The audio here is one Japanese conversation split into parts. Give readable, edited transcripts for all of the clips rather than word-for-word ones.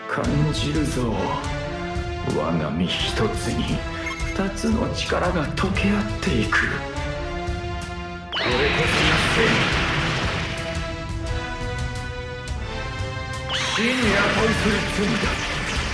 感じるぞ。我が身一つに二つの力が溶け合っていく。これこそが死に値する罪だ。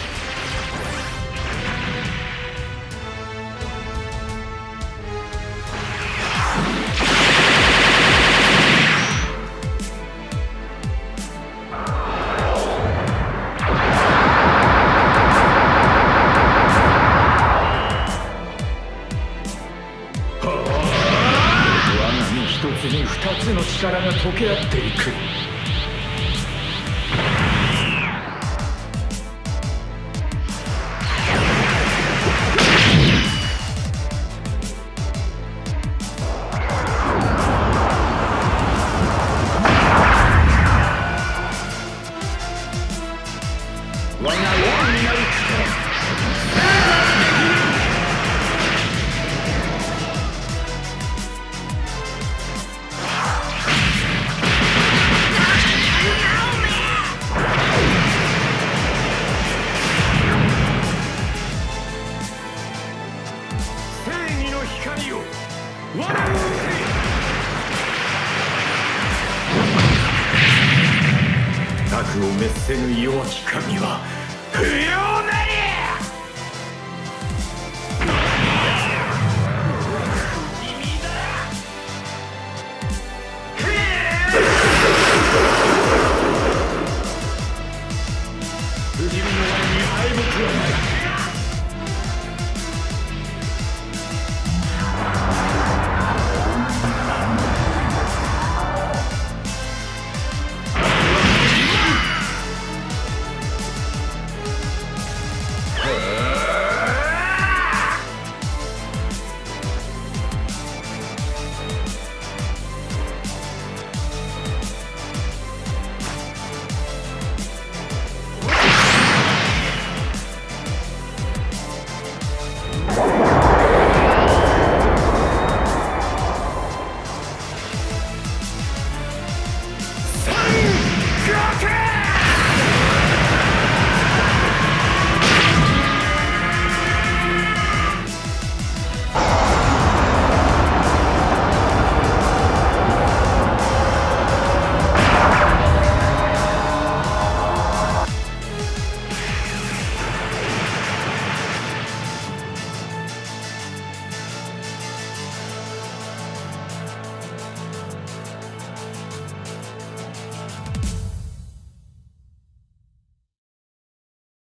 一つに二つの力が溶け合っていく。我が王になる力。光を我を受け。悪を滅せぬ弱き神は不要な